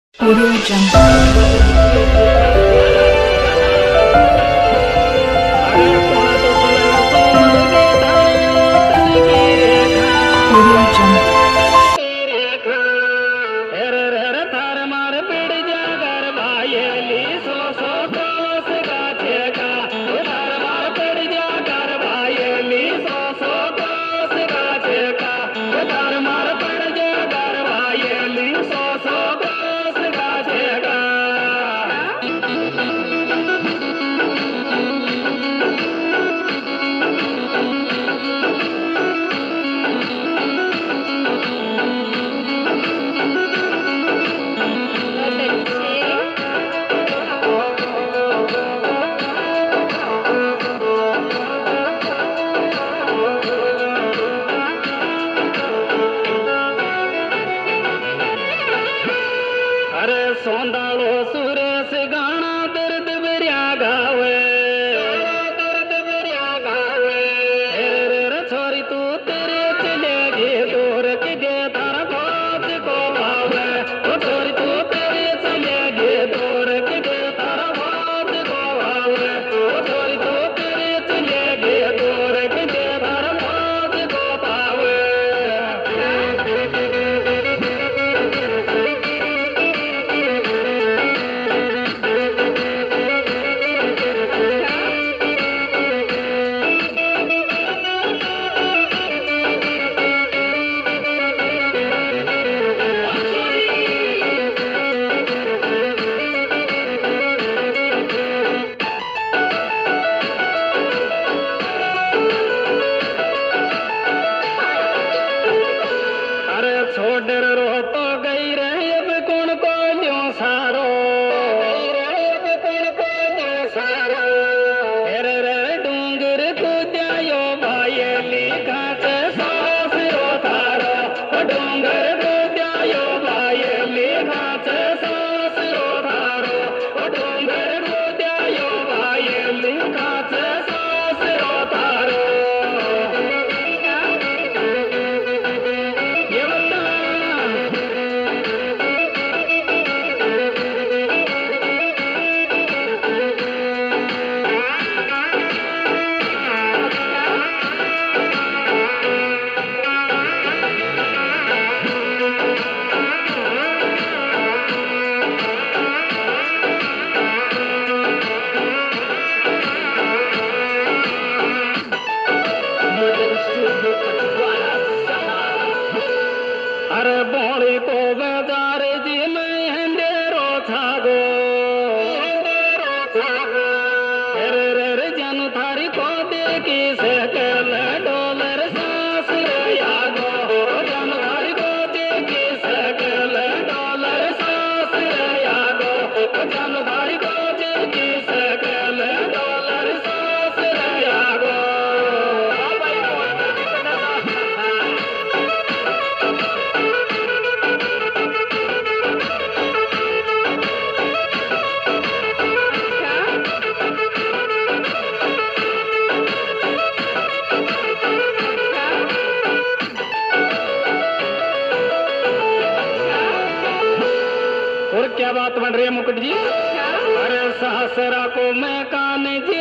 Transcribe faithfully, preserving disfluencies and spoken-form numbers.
Audio Jungle. Audio Jungle. सोंदालो Suresh गाना दर्द बेरिया गावे दर्द बेरिया गावे रे छोरी तू तेरे चलेगी दूर की दे तारा खोज को भावे ओ छोरी तू तेरे चलेगी दूर की दे तारा खोज को भावे ओ छोरी तू तेरे चलेगी दूर की दे तारा खोज को भावे छोड़ रो तो गई रे अब कौन को ल्यों सारो अब कौन को ल्यों सारो रे रे डूंगर को जायो भाई लिखा से सास रो थारो डूंगर को जायो भाई लिखा से सास रो थारो डूंगर को जायो भाई लिखा से सास रो थारो अरे बोली को बेजार जी में अंधेरो छागो रे रे रे जन थारी को देखी से कल डॉलर सांस यागो जन थारी को देखी से कल डॉलर सांस यागो जन थारी को देखी से कल डॉलर सांस यागो और क्या बात बन रही है मुकुट जी? अरे सहसरा को मैं कान जी